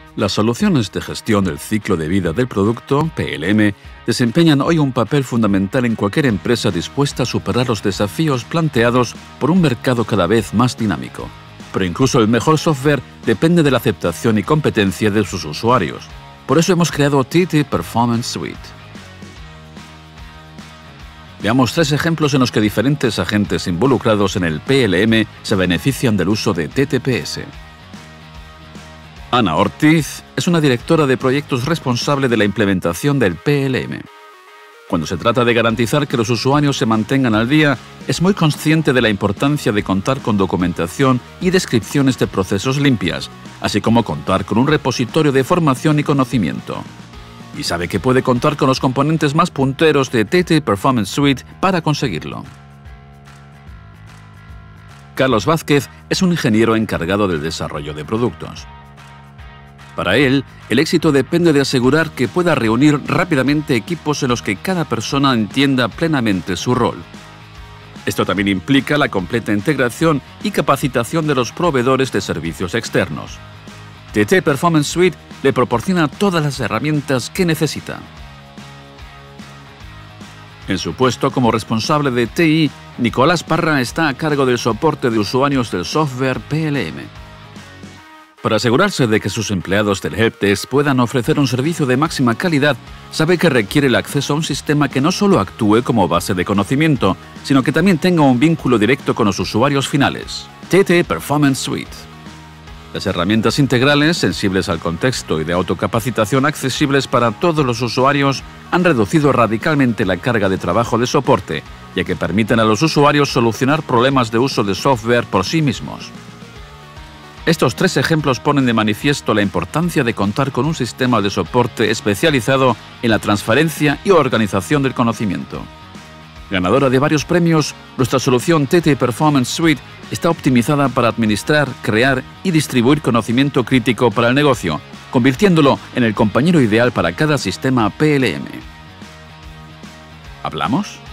Las soluciones de gestión del ciclo de vida del producto, PLM, desempeñan hoy un papel fundamental en cualquier empresa dispuesta a superar los desafíos planteados por un mercado cada vez más dinámico. Pero incluso el mejor software depende de la aceptación y competencia de sus usuarios. Por eso hemos creado TT Performance Suite. Veamos 3 ejemplos en los que diferentes agentes involucrados en el PLM se benefician del uso de TTPS. Ana Ortiz es una directora de proyectos responsable de la implementación del PLM. Cuando se trata de garantizar que los usuarios se mantengan al día, es muy consciente de la importancia de contar con documentación y descripciones de procesos limpias, así como contar con un repositorio de formación y conocimiento. Y sabe que puede contar con los componentes más punteros de TT Performance Suite para conseguirlo. Carlos Vázquez es un ingeniero encargado del desarrollo de productos. Para él, el éxito depende de asegurar que pueda reunir rápidamente equipos en los que cada persona entienda plenamente su rol. Esto también implica la completa integración y capacitación de los proveedores de servicios externos. TT Performance Suite le proporciona todas las herramientas que necesita. En su puesto como responsable de TI, Nicolás Parra está a cargo del soporte de usuarios del software PLM. Para asegurarse de que sus empleados del Helpdesk puedan ofrecer un servicio de máxima calidad, sabe que requiere el acceso a un sistema que no solo actúe como base de conocimiento, sino que también tenga un vínculo directo con los usuarios finales. TT Performance Suite. Las herramientas integrales, sensibles al contexto y de autocapacitación accesibles para todos los usuarios, han reducido radicalmente la carga de trabajo de soporte, ya que permiten a los usuarios solucionar problemas de uso de software por sí mismos. Estos 3 ejemplos ponen de manifiesto la importancia de contar con un sistema de soporte especializado en la transferencia y organización del conocimiento. Ganadora de varios premios, nuestra solución TT Performance Suite está optimizada para administrar, crear y distribuir conocimiento crítico para el negocio, convirtiéndolo en el compañero ideal para cada sistema PLM. ¿Hablamos?